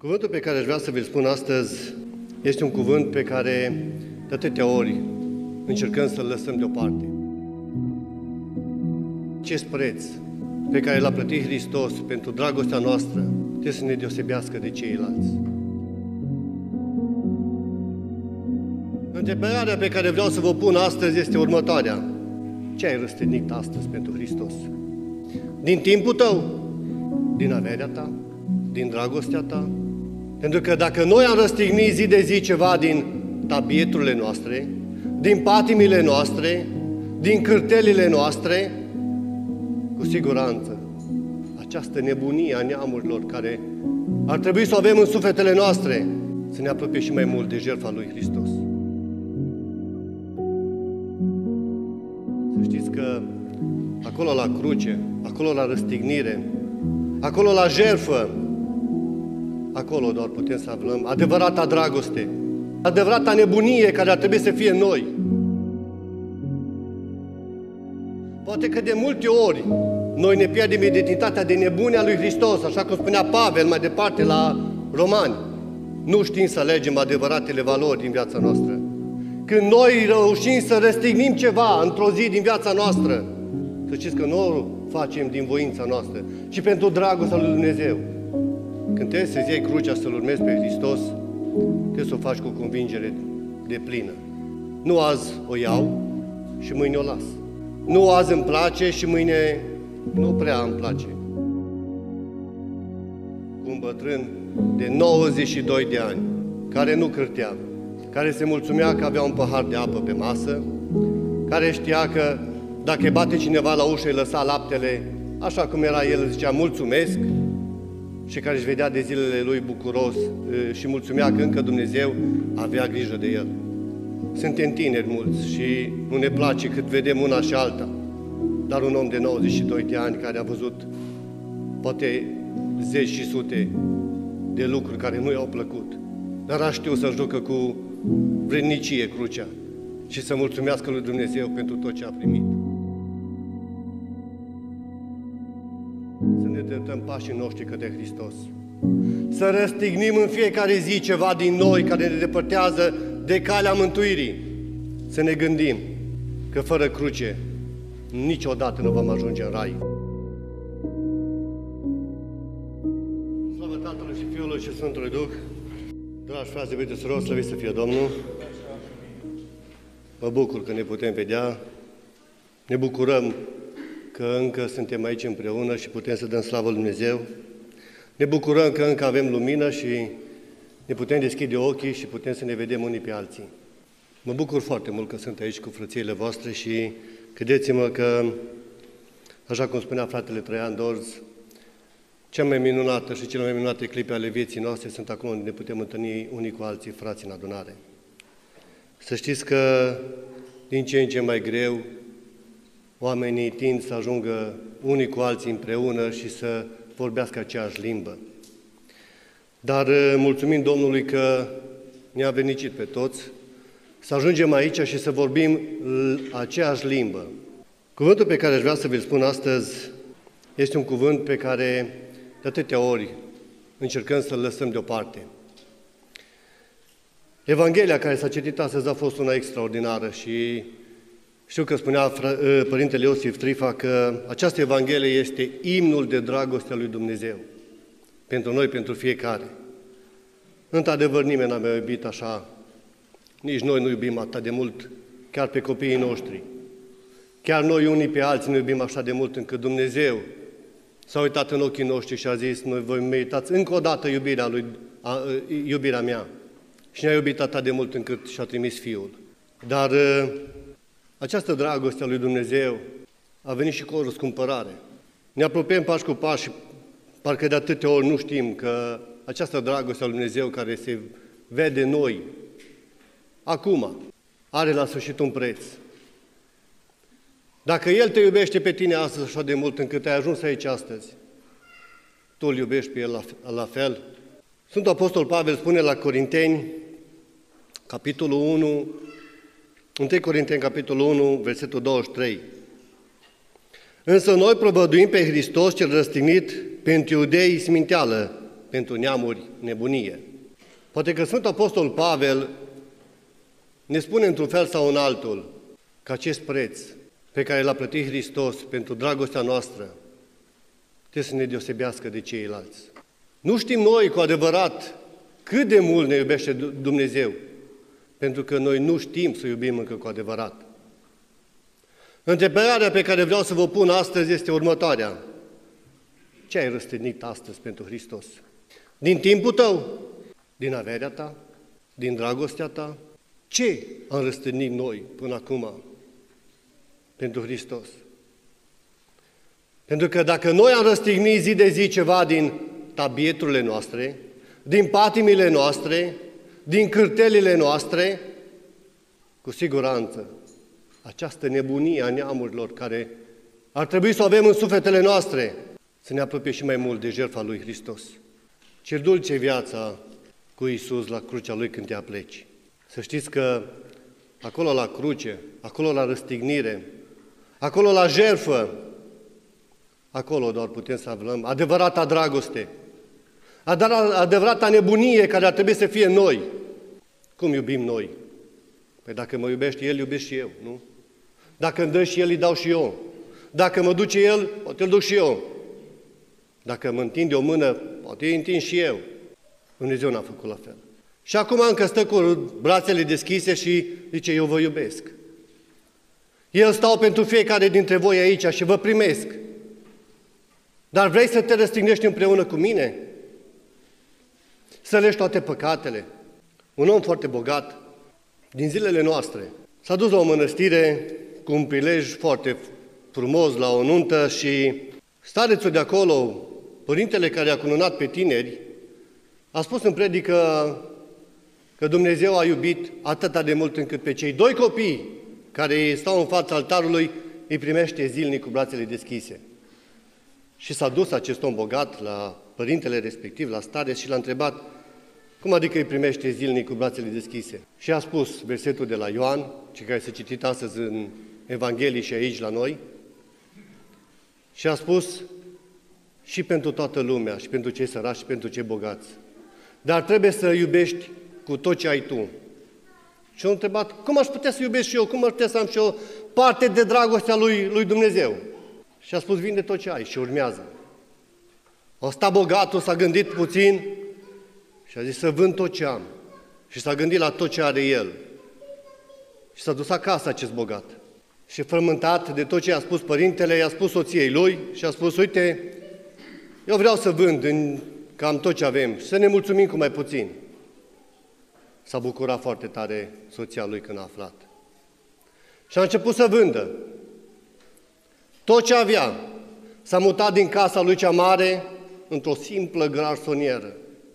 Cuvântul pe care aș vrea să vi-l spun astăzi este un cuvânt pe care de atâtea ori încercăm să-l lăsăm deoparte. Acest preț pe care l-a plătit Hristos pentru dragostea noastră trebuie să ne deosebească de ceilalți. Întrebarea pe care vreau să vă pun astăzi este următoarea. Ce ai răstignit astăzi pentru Hristos? Din timpul tău? Din averea ta? Din dragostea ta? Pentru că dacă noi am răstignit zi de zi ceva din tabieturile noastre, din patimile noastre, din cârtelile noastre, cu siguranță, această nebunie a neamurilor care ar trebui să o avem în sufletele noastre, să ne apropie și mai mult de jertfa lui Hristos. Să știți că acolo la cruce, acolo la răstignire, acolo la jertfă, acolo doar putem să aflăm adevărata dragoste, adevărata nebunie care ar trebui să fie în noi. Poate că de multe ori noi ne pierdem identitatea de nebune a lui Hristos, așa cum spunea Pavel mai departe la Romani. Nu știm să alegem adevăratele valori din viața noastră. Când noi reușim să răstignim ceva într-o zi din viața noastră, să știți că nu o facem din voința noastră, ci pentru dragostea lui Dumnezeu. Când trebuie să-ți iei crucea să-L urmezi pe Hristos, trebuie să o faci cu convingere deplină. Nu azi o iau și mâine o las. Nu azi îmi place și mâine nu prea îmi place. Cu un bătrân de 92 de ani, care nu cârtea, care se mulțumea că avea un pahar de apă pe masă, care știa că dacă îi bate cineva la ușă, îi lăsa laptele, așa cum era el, zicea mulțumesc, și care își vedea de zilele lui bucuros și mulțumea că încă Dumnezeu avea grijă de el. Suntem tineri mulți și nu ne place cât vedem una și alta, dar un om de 92 de ani care a văzut poate zeci și sute de lucruri care nu i-au plăcut, dar a știut să-și ducă cu vrednicie crucea și să mulțumească lui Dumnezeu pentru tot ce a primit. Să ne îndreptăm pașii noștri către Hristos. Să răstignim în fiecare zi ceva din noi care ne depărtează de calea mântuirii. Să ne gândim că fără cruce niciodată nu vom ajunge în Rai. Slavă Tatălui și Fiului și Sfântului Duh! Dragi frați, iubite surori, slăvit să fie Domnul! Mă bucur că ne putem vedea, ne bucurăm că încă suntem aici împreună și putem să dăm slavă lui Dumnezeu. Ne bucurăm că încă avem lumină și ne putem deschide ochii și putem să ne vedem unii pe alții. Mă bucur foarte mult că sunt aici cu frățiile voastre și credeți-mă că, așa cum spunea fratele Traian Dorz, cea mai minunată și cele mai minunate clipe ale vieții noastre sunt acolo unde ne putem întâlni unii cu alții frați în adunare. Să știți că din ce în ce mai greu oamenii tind să ajungă unii cu alții împreună și să vorbească aceeași limbă. Dar mulțumim Domnului că ne-a venicit pe toți să ajungem aici și să vorbim aceeași limbă. Cuvântul pe care aș vrea să vi-l spun astăzi este un cuvânt pe care de atâtea ori încercăm să-l lăsăm deoparte. Evanghelia care s-a citit astăzi a fost una extraordinară și știu că spunea Părintele Iosif Trifa că această Evanghelie este imnul de dragoste a lui Dumnezeu. Pentru noi, pentru fiecare. Într-adevăr, nimeni n-a mai iubit așa, nici noi nu iubim atât de mult, chiar pe copiii noștri. Chiar noi unii pe alții nu iubim așa de mult încât Dumnezeu s-a uitat în ochii noștri și a zis, noi voi meritați încă o dată iubirea mea. Și ne-a iubit atât de mult încât și-a trimis Fiul. Dar această dragoste a lui Dumnezeu a venit și cu o răscumpărare. Ne apropiem pași cu pași și parcă de atâtea ori nu știm că această dragoste a lui Dumnezeu care se vede în noi, acum, are la sfârșit un preț. Dacă El te iubește pe tine astăzi așa de mult încât ai ajuns aici astăzi, tu îl iubești pe El la fel. Sfântul Apostol Pavel spune la Corinteni, capitolul 1, 1 Corinteni, capitolul 1, versetul 23. Însă noi propovăduim pe Hristos cel răstignit pentru iudei sminteală, pentru neamuri nebunie. Poate că Sfântul Apostol Pavel ne spune într-un fel sau în altul că acest preț pe care l-a plătit Hristos pentru dragostea noastră trebuie să ne deosebească de ceilalți. Nu știm noi cu adevărat cât de mult ne iubește Dumnezeu, pentru că noi nu știm să iubim încă cu adevărat. Întrebarea pe care vreau să vă pun astăzi este următoarea. Ce ai răstignit astăzi pentru Hristos? Din timpul tău? Din averea ta? Din dragostea ta? Ce am răstignit noi până acum pentru Hristos? Pentru că dacă noi am răstignit zi de zi ceva din tabieturile noastre, din patimile noastre, din cârtelile noastre, cu siguranță, această nebunie a neamurilor care ar trebui să o avem în sufletele noastre, să ne apropie și mai mult de jertfa lui Hristos. Ce dulce viața cu Iisus la crucea Lui când te apleci. Să știți că acolo la cruce, acolo la răstignire, acolo la jertfă, acolo doar putem să aflăm adevărata dragoste, adevărata nebunie care ar trebui să fie în noi. Cum iubim noi? Păi dacă mă iubește El, iubesc și eu, nu? Dacă îmi dă și El, îi dau și eu. Dacă mă duce El, poate îl duc și eu. Dacă mă întinde o mână, poate îi întind și eu. Dumnezeu n-a făcut la fel. Și acum încă stă cu brațele deschise și zice, eu vă iubesc. El stau pentru fiecare dintre voi aici și vă primesc. Dar vrei să te răstignești împreună cu mine? Să leși toate păcatele? Un om foarte bogat, din zilele noastre, s-a dus la o mănăstire cu un prilej foarte frumos la o nuntă și starețul de acolo, părintele care a cununat pe tineri, a spus în predică că Dumnezeu a iubit atât de mult încât pe cei doi copii care stau în fața altarului îi primește zilnic cu brațele deschise. Și s-a dus acest om bogat la părintele respectiv, la stareț, și l-a întrebat, cum adică îi primește zilnic cu brațele deschise? Și a spus versetul de la Ioan, ce care se citit astăzi în Evanghelie și aici la noi, și a spus, și pentru toată lumea, și pentru cei săraci, și pentru cei bogați. Dar trebuie să iubești cu tot ce ai tu. Și a întrebat, cum aș putea să iubesc și eu? Cum aș putea să am și o parte de dragostea lui Dumnezeu? Și a spus, vinde tot ce ai și urmează. A stat bogatul, s-a gândit puțin și a zis să vând tot ce am. Și s-a gândit la tot ce are el. Și s-a dus acasă acest bogat. Și frământat de tot ce a spus părintele, i-a spus soției lui și a spus, uite, eu vreau să vând în cam tot ce avem și să ne mulțumim cu mai puțin. S-a bucurat foarte tare soția lui când a aflat. Și a început să vândă. Tot ce avea s-a mutat din casa lui cea mare într-o simplă garsonieră.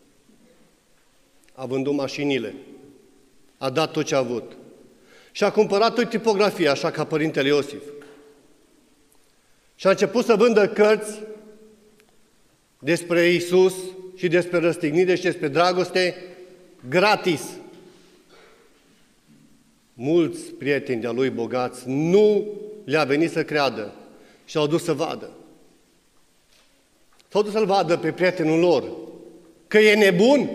A vândut mașinile, a dat tot ce a avut și a cumpărat o tipografie, așa ca părintele Iosif. Și a început să vândă cărți despre Iisus și despre răstignire și despre dragoste gratis. Mulți prieteni de-a lui bogați nu le-a venit să creadă și au dus să vadă. S-au dus să-l vadă pe prietenul lor că e nebun.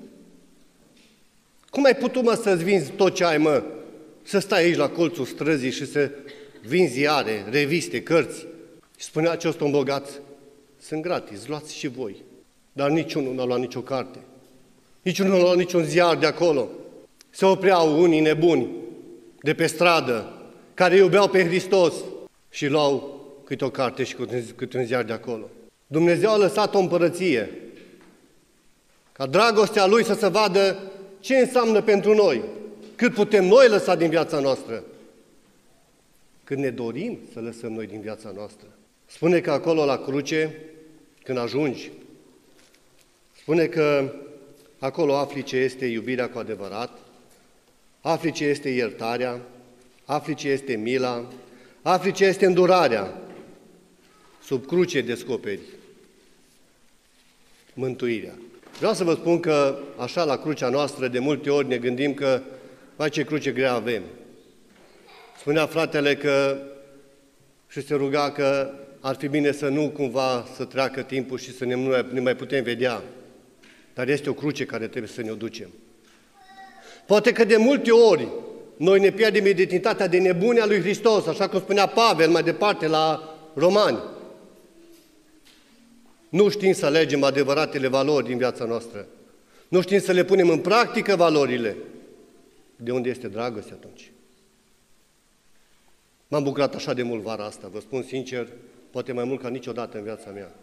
Cum ai putut, mă, să-ți vinzi tot ce ai, mă? Să stai aici la colțul străzii și să vinzi ziare, reviste, cărți. Și spunea acest om bogat, sunt gratis, luați și voi. Dar niciunul n-a luat nicio carte. Niciunul n-a luat niciun ziar de acolo. Se opreau unii nebuni de pe stradă, care iubeau pe Hristos și luau câte o carte și câte un ziar de acolo. Dumnezeu a lăsat o împărăție ca dragostea Lui să se vadă ce înseamnă pentru noi, cât putem noi lăsa din viața noastră, cât ne dorim să lăsăm noi din viața noastră. Spune că acolo la cruce, când ajungi, spune că acolo afli ce este iubirea cu adevărat, afli ce este iertarea, afli ce este mila, afli ce este îndurarea. Sub cruce descoperi mântuirea. Vreau să vă spun că așa la crucea noastră de multe ori ne gândim că vai ce cruce grea avem. Spunea fratele că și se ruga că ar fi bine să nu cumva să treacă timpul și să ne mai putem vedea. dar este o cruce care trebuie să ne o ducem. Poate că de multe ori noi ne pierdem identitatea de nebune a lui Hristos, așa cum spunea Pavel mai departe la Romani. Nu știm să alegem adevăratele valori din viața noastră. Nu știm să le punem în practică valorile. De unde este dragoste atunci? M-am bucurat așa de mult vara asta, vă spun sincer, poate mai mult ca niciodată în viața mea.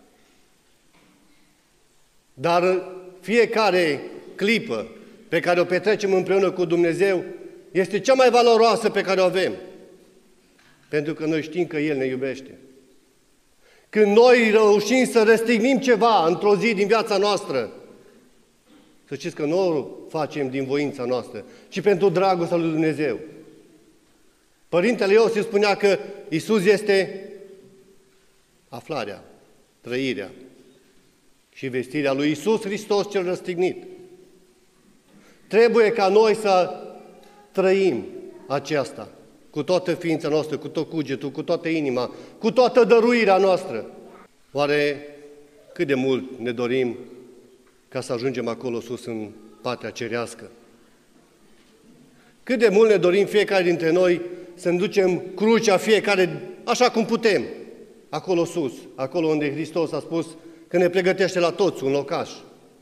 Dar fiecare clipă pe care o petrecem împreună cu Dumnezeu este cea mai valoroasă pe care o avem. Pentru că noi știm că El ne iubește. Când noi reușim să răstignim ceva într-o zi din viața noastră, să știți că nu o facem din voința noastră, ci pentru dragostea lui Dumnezeu. Părintele Iosif spunea că Iisus este aflarea, trăirea și vestirea lui Iisus Hristos cel răstignit. Trebuie ca noi să trăim aceasta cu toată ființa noastră, cu tot cugetul, cu toată inima, cu toată dăruirea noastră. Oare cât de mult ne dorim ca să ajungem acolo sus în patria cerească? Cât de mult ne dorim fiecare dintre noi să ducem crucea fiecare așa cum putem, acolo sus, acolo unde Hristos a spus că ne pregătește la toți un locaș.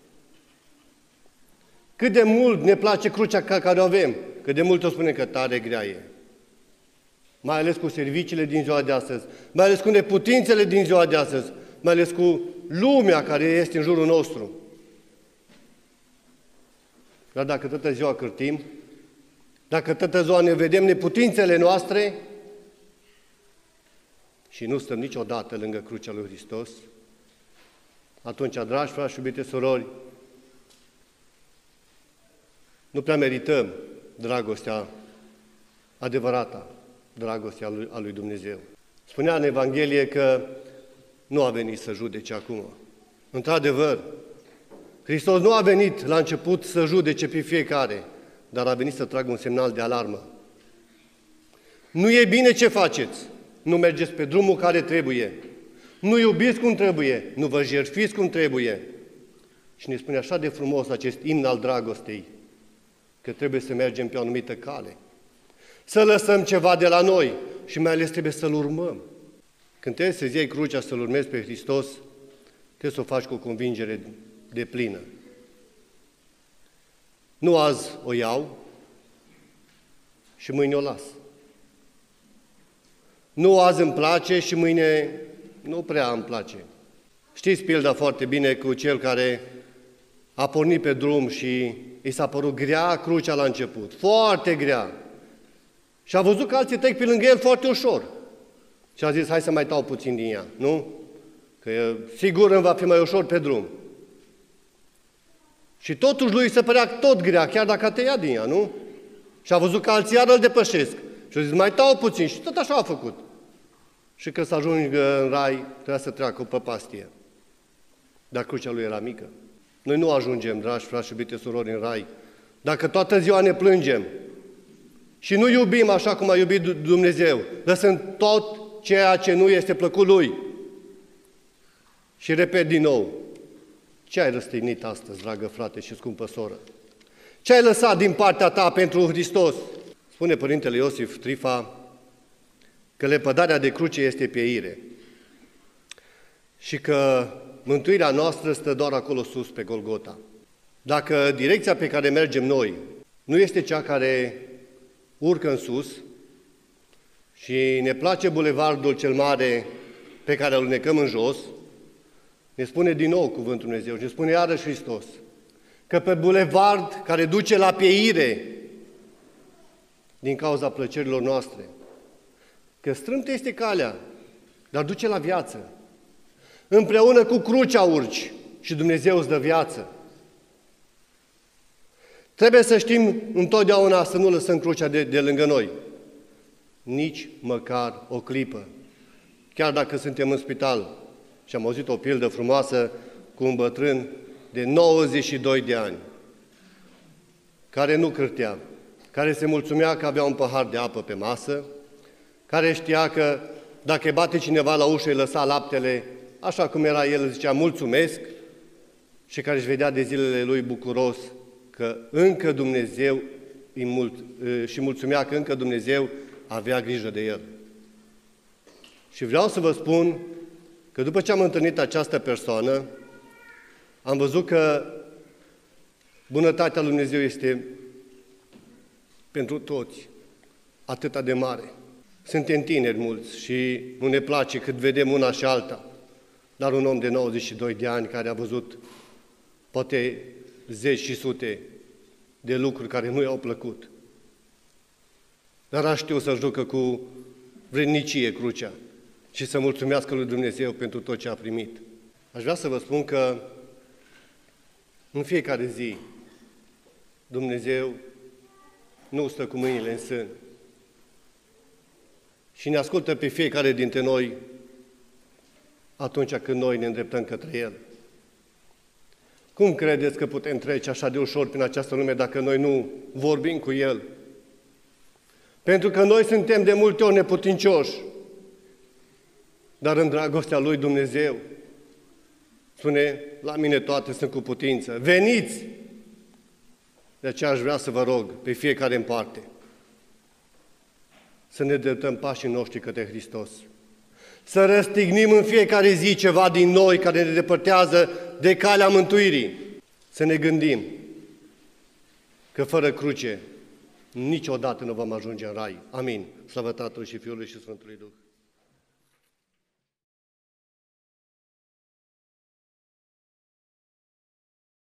Cât de mult ne place crucea care o avem, cât de mult o spune că tare grea e. Mai ales cu serviciile din ziua de astăzi, mai ales cu neputințele din ziua de astăzi, mai ales cu lumea care este în jurul nostru. Dar dacă toată ziua cârtim, dacă toată ziua ne vedem neputințele noastre și nu stăm niciodată lângă crucea lui Hristos, atunci, dragi frați și iubite surori, nu prea merităm dragostea adevărată, dragostea a lui Dumnezeu. Spunea în Evanghelie că nu a venit să judece acum. Într-adevăr, Hristos nu a venit la început să judece pe fiecare, dar a venit să tragă un semnal de alarmă. Nu e bine ce faceți, nu mergeți pe drumul care trebuie, nu iubiți cum trebuie, nu vă jertfiți cum trebuie. Și ne spune așa de frumos acest imn al dragostei, că trebuie să mergem pe o anumită cale, să lăsăm ceva de la noi și mai ales trebuie să-L urmăm. Când trebuie să-ți iei crucea să-L urmezi pe Hristos, trebuie să o faci cu o convingere deplină. Nu azi o iau și mâine o las. Nu azi îmi place și mâine nu prea îmi place. Știți pilda foarte bine cu cel care a pornit pe drum și i s-a părut grea crucea la început, foarte grea. Și a văzut că alții trec pe lângă el foarte ușor. Și a zis, hai să mai tau puțin din ea, nu? Că sigur îmi va fi mai ușor pe drum. Și totuși lui se părea tot grea, chiar dacă a tăiat din ea, nu? Și a văzut că alții iar îl depășesc. Și a zis, mai tau puțin. Și tot așa a făcut. Și că să ajungă în rai, trebuia să treacă o păpastie. Dar crucea lui era mică. Noi nu ajungem, dragi frați și iubite surori, în rai. Dacă toată ziua ne plângem și nu iubim așa cum a iubit Dumnezeu, lăsând tot ceea ce nu este plăcut Lui. Și repet din nou, ce ai răstignit astăzi, dragă frate și scumpă soră? Ce ai lăsat din partea ta pentru Hristos? Spune Părintele Iosif Trifa că lepădarea de cruce este pieire și că mântuirea noastră stă doar acolo sus, pe Golgota. Dacă direcția pe care mergem noi nu este cea care urcă în sus și ne place bulevardul cel mare pe care îl necăm în jos, ne spune din nou cuvântul Dumnezeu și ne spune iarăși Hristos că pe bulevard care duce la pieire din cauza plăcerilor noastre, că strâmtă este calea, dar duce la viață. Împreună cu crucea urci și Dumnezeu îți dă viață. Trebuie să știm întotdeauna să nu lăsăm crucea de lângă noi. Nici măcar o clipă. Chiar dacă suntem în spital. Și am auzit o pildă frumoasă cu un bătrân de 92 de ani, care nu cârtea, care se mulțumea că avea un pahar de apă pe masă, care știa că dacă îi bate cineva la ușă, îi lăsa laptele, așa cum era el, zicea mulțumesc, și care își vedea de zilele lui bucuros că încă Dumnezeu și mulțumea că încă Dumnezeu avea grijă de el. Și vreau să vă spun că după ce am întâlnit această persoană, am văzut că bunătatea lui Dumnezeu este pentru toți atâta de mare. Suntem tineri mulți și nu ne place cât vedem una și alta, dar un om de 92 de ani care a văzut poate zeci și sute de lucruri care nu i-au plăcut, dar a știut să-și ducă cu vrednicie crucea și să mulțumească lui Dumnezeu pentru tot ce a primit. Aș vrea să vă spun că în fiecare zi Dumnezeu nu stă cu mâinile în sân și ne ascultă pe fiecare dintre noi atunci când noi ne îndreptăm către El. Cum credeți că putem trece așa de ușor prin această lume dacă noi nu vorbim cu El? Pentru că noi suntem de multe ori neputincioși, dar în dragostea lui Dumnezeu spune, la mine toate sunt cu putință. Veniți! De aceea aș vrea să vă rog pe fiecare în parte să ne dreptăm pașii noștri către Hristos. Să răstignim în fiecare zi ceva din noi care ne depărtează de calea mântuirii. Să ne gândim că fără cruce niciodată nu vom ajunge în rai. Amin. Slavă Tatălui și Fiului și Sfântului Duh.